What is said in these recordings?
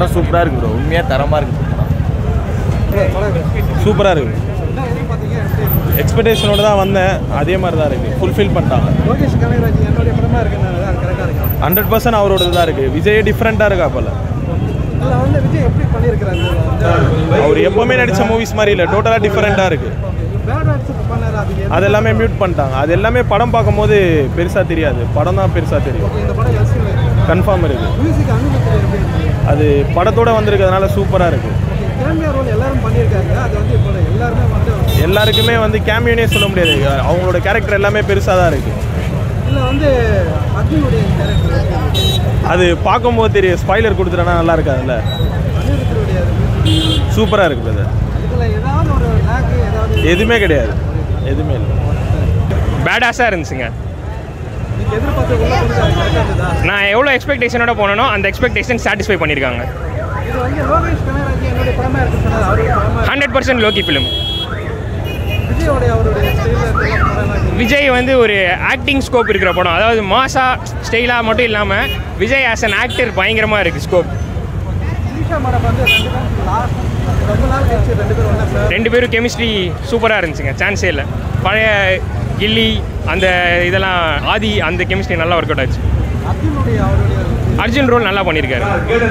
படம் சூப்பராக இருக்குது ப்ரோ. உண்மையாக தரமாக இருக்குது சூப்பராக இருக்குது. எக்ஸ்பெக்டேஷனோட தான் வந்தேன், அதே மாதிரி தான் இருக்குது. ஃபுல்ஃபில் பண்ணிட்டாங்க. லோகேஷ் கனகராஜ் என்னுடைய படமாக இருக்குன்னு கரெக்டாக இருக்கு. 100% அவரோட தான் இருக்குது. விஜய் டிஃப்ரெண்ட்டாக இருக்கா போல. அதில் வந்து விஜய் எப்படி பண்ணியிருக்கிறாரு? அவர் எப்போவுமே நடித்த மூவிஸ் மாதிரி இல்லை, டோட்டலாக டிஃப்ரெண்ட்டாக இருக்குது. அது எல்லாமே மியூட் பண்ணிட்டாங்க. அது எல்லாமே படம் பார்க்கும்போது பெருசாக தெரியாது, படம் தான் பெருசாக தெரியும். கன்ஃபார்ம் இருக்குது. அது படத்தோடு வந்திருக்கிறதுனால சூப்பராக இருக்குது. எல்லாருக்குமே வந்து கேமியோனே சொல்ல முடியாது, அவங்களோட கேரக்டர் எல்லாமே பெருசாக தான் இருக்குது. அது பார்க்கும்போது தெரியும். ஸ்பாய்லர் கொடுத்துட்டேன்னா நல்லா இருக்காதுல்ல. சூப்பராக இருக்குது. எதுவுமே கிடையாது, எதுவுமே இல்லை. பேடாஸாக இருந்துச்சுங்க. நான் எவ்வளோ எக்ஸ்பெக்டேஷனோட போனேனோ அந்த எக்ஸ்பெக்டேஷன் சாட்டிஸ்ஃபை பண்ணியிருக்காங்க. 100% லோக்கி ஃபிலிம். விஜய் வந்து ஒரு ஆக்டிங் ஸ்கோப் இருக்கிற படம். அதாவது மாசா ஸ்டைலாக மட்டும் இல்லாமல் விஜய் ஆஸ் அன் ஆக்டர் பயங்கரமாக இருக்குது ஸ்கோப். ரெண்டு பேரும் கெமிஸ்ட்ரி சூப்பராக இருந்துச்சுங்க, சான்ஸே இல்லை. பழைய கில்லி அந்த இதெல்லாம் ஆதி அந்த கெமிஸ்ட்ரி நல்லா ஒர்க் அவுட் ஆச்சு. அர்ஜுன் ரோல் நல்லா பண்ணியிருக்காரு.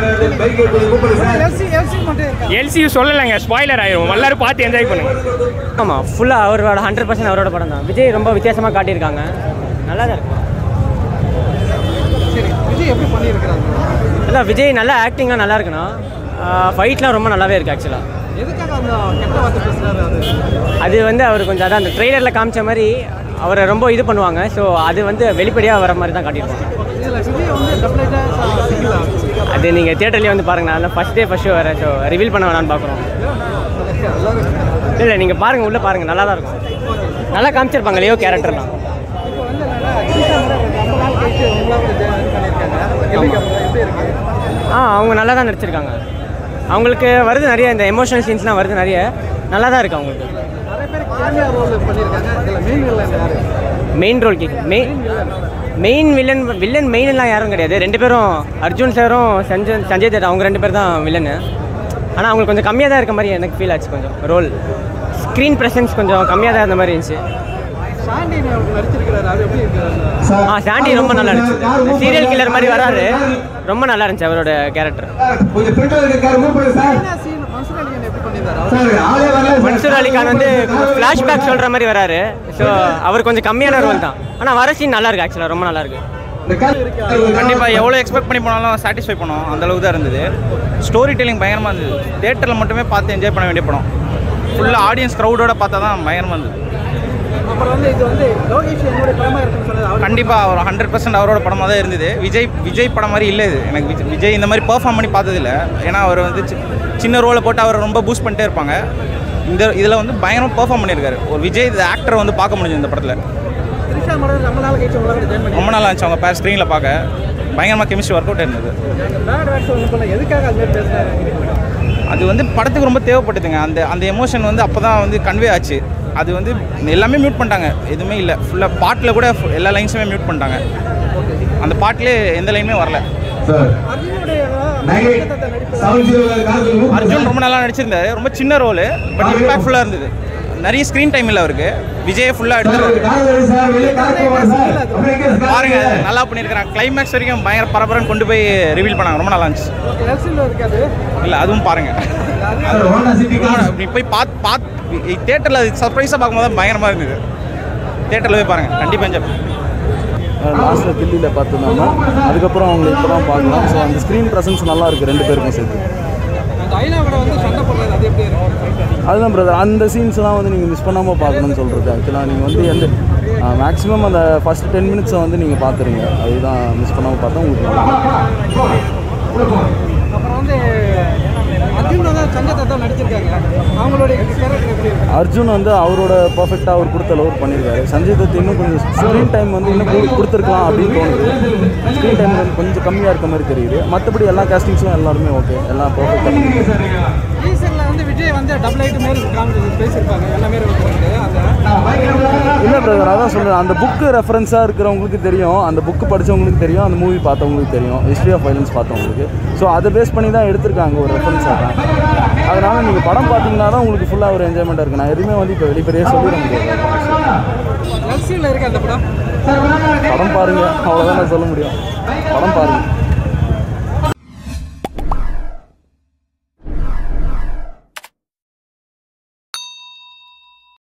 எல்சியூ சொல்லலைங்க, ஸ்பாய்லர் ஆயிரும். எல்லாரும் பார்த்து என்ஜாய் பண்ணுங்க. ஆமாம், ஃபுல்லாக அவரோட 100% அவரோட படம் தான். விஜய் ரொம்ப வித்தியாசமாக காட்டியிருக்காங்க, நல்லா தான் இருக்கு. இல்லை, விஜய் நல்லா ஆக்டிங்லாம் நல்லா இருக்குண்ணா. ஃபைட்லாம் ரொம்ப நல்லாவே இருக்குது ஆக்சுவலாக. அது வந்து அவர் கொஞ்சம் அதான் அந்த ட்ரெய்லரில் காமிச்ச மாதிரி அவரை ரொம்ப இது பண்ணுவாங்க. ஸோ அது வந்து வெளிப்படையாக வர மாதிரி தான் காட்டியிருப்பாங்க. அது நீங்கள் தியேட்டர்லேயே வந்து பாருங்கள். நான் ஃபஸ்ட் ஷோ வேறு, ஸோ ரிவீல் பண்ண வேணான்னு பார்க்குறோம். இல்லை, நீங்கள் பாருங்கள், உள்ளே பாருங்கள், நல்லா தான் இருக்கும். நல்லா காமிச்சிருப்பாங்க லியோ கேரக்டர்லாம். அவங்க நல்லா தான் நடிச்சிருக்காங்க. அவங்களுக்கு வருது நிறைய, இந்த எமோஷனல் சீன்ஸ்லாம் வருது நிறைய, நல்லா தான் இருக்குது அவங்களுக்கு. மெயின் ரோல் மெயின் வில்லன் மெயின்லாம் யாரும் கிடையாது. ரெண்டு பேரும் அர்ஜுன் சாரும் சஞ்சய் தட் அவங்க ரெண்டு பேர் தான் வில்லனு. ஆனால் அவங்களுக்கு கொஞ்சம் கம்மியாக தான் இருக்க மாதிரி எனக்கு ஃபீல் ஆச்சு. கொஞ்சம் ரோல் ஸ்க்ரீன் ப்ரெசன்ஸ் கொஞ்சம் கம்மியாக தான் இருந்த மாதிரி இருந்துச்சு. சாண்டி ரொம்ப நல்லா இருந்துச்சு. சீரியல் கில்லர் மாதிரி வராரு, ரொம்ப நல்லா இருந்துச்சு அவரோட கேரக்டர். மன்சூர் அலி கான் வந்து ஃப்ளாஷ்பேக் சொல்கிற மாதிரி வராரு. ஸோ அவர் கொஞ்சம் கம்மியான ரோல் தான், ஆனால் வர சீன் நல்லா இருக்குது ஆக்சுவலாக, ரொம்ப நல்லா இருக்குது. கண்டிப்பாக எவ்வளோ எக்ஸ்பெக்ட் பண்ணி போனாலும் சாட்டிஸ்ஃபை பண்ணோம், அந்தளவுக்கு தான் இருந்தது. ஸ்டோரி டெல்லிங் பயங்கரமாக இருந்தது. தேட்டரில் மட்டுமே பார்த்து என்ஜாய் பண்ண வேண்டிய படம். ஃபுல்லாக ஆடியன்ஸ் க்ரௌடோட பார்த்தா தான் பயங்கரமாக இருந்தது. கண்டிப்பாக அவர் 100% அவரோட படமாக தான் இருந்தது. விஜய் படம் மாதிரி இல்லை இது. எனக்கு விஜய் இந்த மாதிரி பெர்ஃபார்ம் பண்ணி பார்த்ததில்லை. ஏன்னா அவர் வந்து சின்ன ரோலை போட்டு அவரை ரொம்ப பூஸ்ட் பண்ணிட்டே இருப்பாங்க. இதில் வந்து பயங்கரமாக பெர்ஃபார்ம் பண்ணியிருக்காரு. ஒரு விஜய் இந்த ஆக்டரை வந்து பார்க்க முடிஞ்சு இந்த படத்தில். ரொம்ப நாள் ஆச்சு அவங்க ஸ்க்ரீனில் பார்க்க. பயங்கரமாக கெமிஸ்ட்ரி ஒர்க் அவுட் இருந்தது. அது வந்து படத்துக்கு ரொம்ப தேவைப்பட்டுதுங்க. அந்த எமோஷன் வந்து அப்போ தான் வந்து கன்வே ஆச்சு. அது வந்து எல்லாமே மியூட் பண்ணிட்டாங்க, எதுவுமே இல்லை. ஃபுல்லாக பாட்டில் கூட எல்லா லைன்ஸுமே மியூட் பண்ணிட்டாங்க. அந்த பாட்டிலே எந்த லைனுமே வரல. அர்ஜுன் ரொம்ப நல்லா நடிச்சிருந்தாரு. ரொம்ப சின்ன ரோலு, பட் இம்பாக்ட்ஃபுல்லாக இருந்தது. நிறைய ஸ்க்ரீன் டைம் இல்லை அவருக்கு. விஜயை ஃபுல்லாக எடுத்துருவாரு. பாருங்க, நல்லா பண்ணியிருக்கிறாங்க. கிளைமேக்ஸ் வரைக்கும் பயங்கர பரபரன்னு கொண்டு போய் ரிவீல் பண்ணாங்க. ரொம்ப நல்லா இருந்துச்சு. இல்லை, அதுவும் பாருங்கள். இப்படி போய் பார்த்து தேட்டரில் அது சர்ப்ரைஸாக பார்க்கும்போது தான் பயங்கரமாக இருந்தது. தேட்டரில் போய் பாருங்கள், கண்டிப்பாக என்ஜாய். லாஸ்ட்டில் தில்லியில் பார்த்துருந்தோம்னா அதுக்கப்புறம் அவங்க இப்போ தான் பார்க்கலாம். ஸோ அந்த ஸ்க்ரீன் ப்ரெசன்ஸ் நல்லா இருக்குது ரெண்டு பேருக்கும் சேர்த்து. அதுதான் பிரதர், அந்த சீன்ஸ்லாம் வந்து நீங்கள் மிஸ் பண்ணாமல் பார்க்கணும்னு சொல்கிறது. ஆக்சுவலாக நீங்கள் வந்து எந்த மேக்ஸிமம் அந்த ஃபஸ்ட் 10 மினிட்ஸை வந்து நீங்கள் பார்த்துருங்க. அதுதான் மிஸ் பண்ணாமல் பார்த்தா உங்களுக்கு நல்லா. அப்புறம் வந்து அர்ஜுன் வந்து அவரோட பர்ஃபெக்டாக அவர் கொடுத்த அளவு பண்ணியிருக்காரு. சஞ்சய் தத் இன்னும் கொஞ்சம் ஸ்க்ரீன் டைம் வந்து இன்னும் கொடுத்துருக்கலாம் அப்படின்னு தோணுது. ஸ்க்ரீன் டைம் வந்து கொஞ்சம் கம்மியாக இருக்க மாதிரி தெரியுது. மற்றபடி எல்லா காஸ்டிங்ஸும் எல்லாருமே ஓகே, எல்லாம் பர்ஃபெக்டாக. விஜய் வந்து டபுள் ஐட்டு மேல் பேசியிருப்பாங்க எல்லாமே. இல்லை பிரதர், அதான் சொல்கிறேன், அந்த புக்கு ரெஃபரன்ஸாக இருக்கிறவங்களுக்கு தெரியும், அந்த புக்கு படித்தவங்களுக்கு தெரியும், அந்த மூவி பார்த்தவங்களுக்கு தெரியும், ஹிஸ்ட்ரி ஆஃப் வைலன்ஸ் பார்த்தவங்களுக்கு. ஸோ அதை பேஸ் பண்ணி தான் எடுத்திருக்காங்க ஒரு ரெஃபரன்ஸாக தான். அதனால் நீங்கள் படம் பார்த்தீங்கன்னா தான் உங்களுக்கு ஃபுல்லாக ஒரு என்ஜாய்மெண்ட்டாக இருக்குது. நான் எதுவுமே வந்து இப்போ வெளிப்படையே சொல்லிட முடியாது. லவ் சீனில் இருக்கு அந்த படம். படம் பாருங்கள், அவ்வளோதான் நான் சொல்ல முடியும். படம் பாருங்கள்.